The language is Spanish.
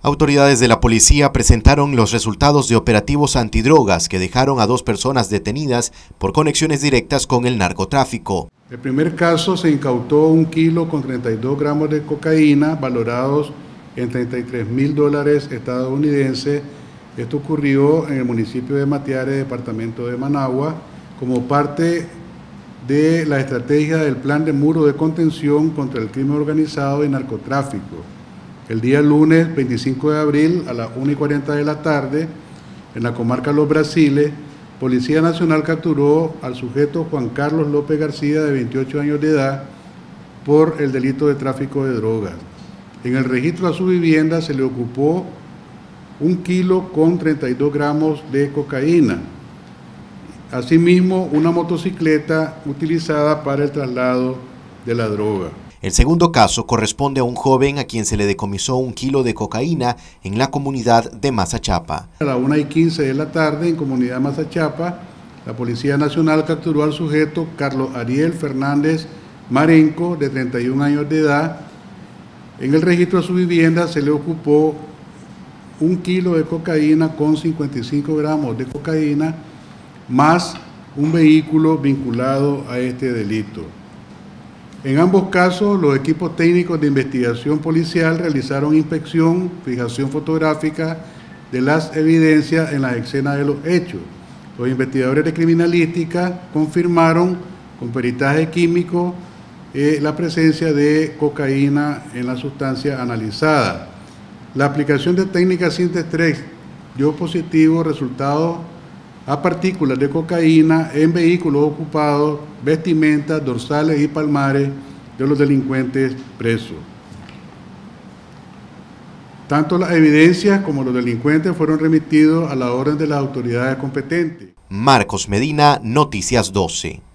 Autoridades de la policía presentaron los resultados de operativos antidrogas que dejaron a 2 personas detenidas por conexiones directas con el narcotráfico. El primer caso se incautó 1 kilo con 32 gramos de cocaína valorados en $33.000 estadounidenses. Esto ocurrió en el municipio de Matiares, departamento de Managua, como parte de la estrategia del plan de muro de contención contra el crimen organizado y narcotráfico. El día lunes 25 de abril a las 1:40 de la tarde, en la comarca Los Brasiles, Policía Nacional capturó al sujeto Juan Carlos López García, de 28 años de edad, por el delito de tráfico de drogas. En el registro a su vivienda se le ocupó 1 kilo con 32 gramos de cocaína. Asimismo, una motocicleta utilizada para el traslado de la droga. El segundo caso corresponde a un joven a quien se le decomisó 1 kilo de cocaína en la comunidad de Mazachapa. A las 1:15 de la tarde, en comunidad Mazachapa, la Policía Nacional capturó al sujeto Carlos Ariel Fernández Marenco, de 31 años de edad. En el registro de su vivienda se le ocupó 1 kilo de cocaína con 55 gramos de cocaína, más un vehículo vinculado a este delito. En ambos casos, los equipos técnicos de investigación policial realizaron inspección, fijación fotográfica de las evidencias en las escenas de los hechos. Los investigadores de criminalística confirmaron con peritaje químico la presencia de cocaína en la sustancia analizada. La aplicación de técnicas Sintex dio positivo resultados a partículas de cocaína en vehículos ocupados, vestimentas, dorsales y palmares de los delincuentes presos. Tanto las evidencias como los delincuentes fueron remitidos a la orden de las autoridades competentes. Marcos Medina, Noticias 12.